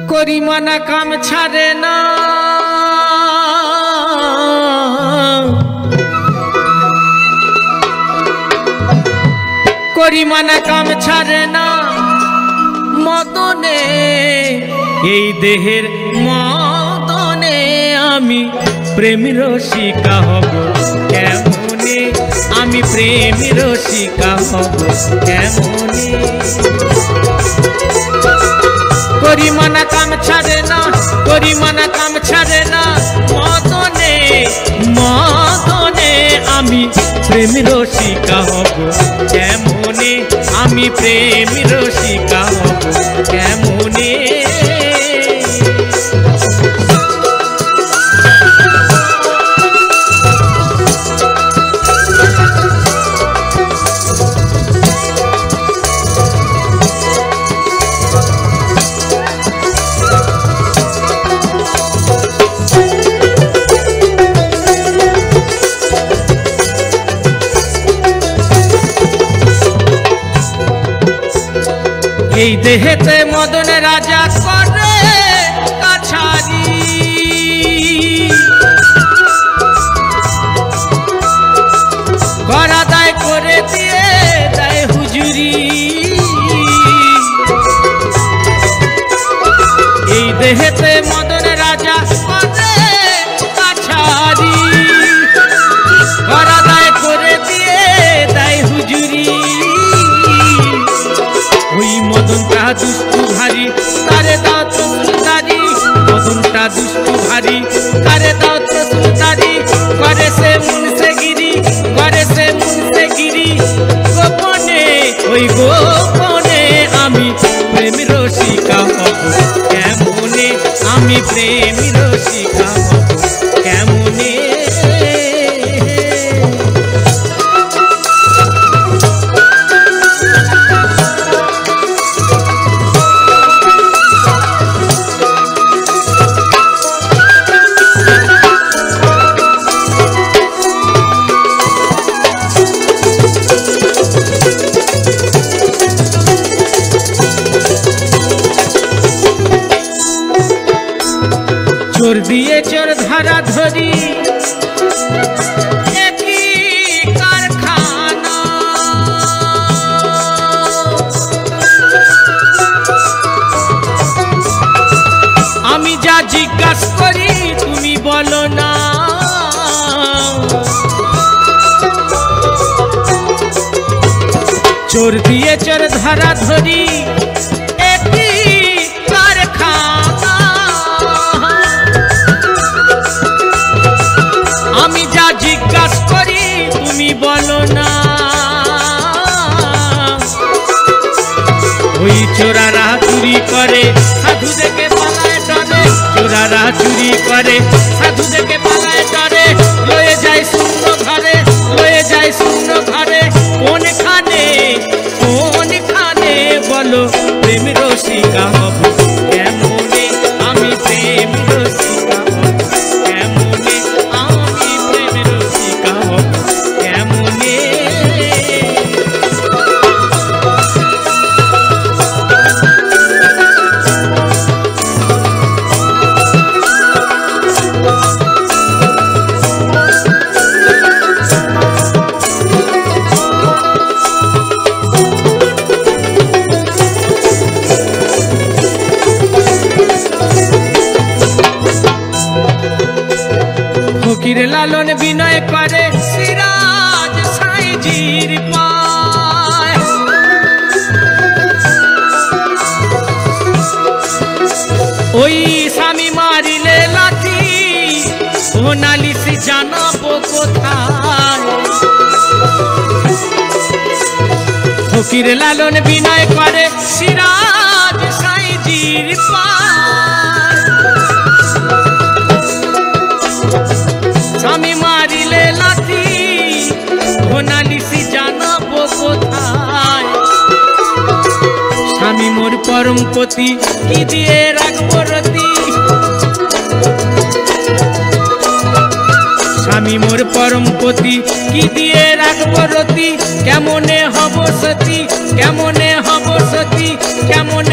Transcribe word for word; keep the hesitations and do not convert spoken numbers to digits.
করিমানা কাম ছাড়ে না করিমানা কাম ছাড়ে না মদনে এই দেহের মদনে আমি প্রেমী রসিকা হব কেমনে আমি প্রেমী রসিকা হব কেমনে করিমানা কাম ছাড়ে না করিমানা কাম ছাড়ে না মদনে মদনে আমি প্রেমী রসিকা হব কেমনে আমি প্রেমী রসিকা হব কেমনে এই দেহেতে মদন রাজা করে কাছারি করা দায় করে দিয়ে দেয় হুজুরি এই দেহেতে মদন রাজা করে কাছারি করা দায় করে দিয়ে দেয় হুজুরি ওই মদনটা দুষ্টু ভারী তারে দাও তো সুলতারি মদনটা দুষ্টু ভারী তারে দাও তো সুলতারি করে সে মুনসে গিরি করে সে মুনসে গিরি গোপনে ওই গোপনে আমি প্রেমী রসিকা হব কেমনে আমি প্রেমী রসিকা হব কেমনে চোর দিয়ে চোর ধরা ধরি একই কারখানা আমি যা জিজ্ঞাসা করি তুমি বলো না চোর দিয়ে চোর ধরা ধরি আমি যা জিজ্ঞাসা করি তুমি বলো না ওই চোরারা চুরি করে সাধু দেখে পালায় ডরে চোরারা চুরি করে সাধু দেখে পালায় ডরে লয়ে যায় শূন্য ঘরে লয়ে যায় শূন্য ঘরে কোনখানে কোনখানে বলো প্রেম রসিকা হব কেমনে আমি প্রেম রসিকা হব কেমনে আমি প্রেম রসিকা হব কেমনে ফকির লালন বিনয় করে সিরাজ সাইজির পায় ওই স্বামী মারিলে লাঠি ও নালিশ জানাবো কোথায় ফকির লালন বিনয় করে সিরাজ সাইজির পায় স্বামী মারিলে লাঠি নালিশি জানাবো কোথায় স্বামী মোর পরম পতি কি দিয়ে রাখবো রতি স্বামী মোর পরম পতি কি দিয়ে রাখবো রতি কেমনে হব সতী কেমনে হব সতী কেমন